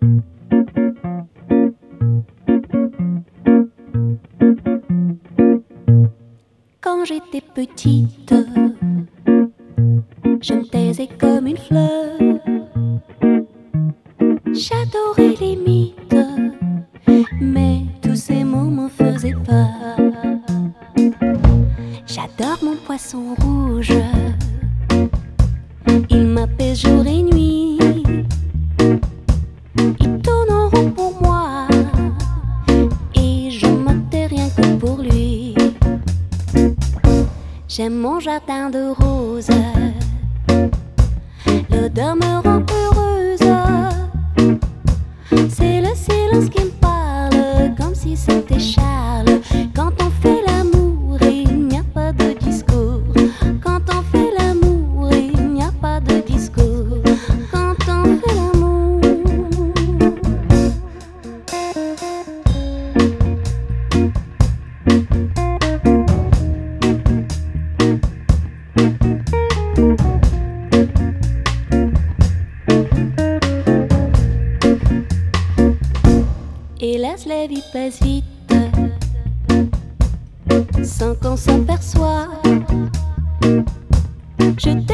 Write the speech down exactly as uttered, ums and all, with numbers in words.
Quand j'étais petite, je me taisais comme une fleur. J'adorais les mythes, mais tous ces mots me faisaient peur. J'adore mon poisson rouge, il m'apaise jour et nuit. Il tourne en rond pour moi et je me tais rien que pour lui. J'aime mon jardin de roses, l'odeur me rend heureuse. C'est le silence qui me parle, comme si c'était Charles. Quand on fait l'amour, il n'y a pas de discours. Quand on fait l'amour, il n'y a pas de discours. Quand on fait l'amour. Hélas, la vie passe vite, sans qu'on s'en perçoit. Je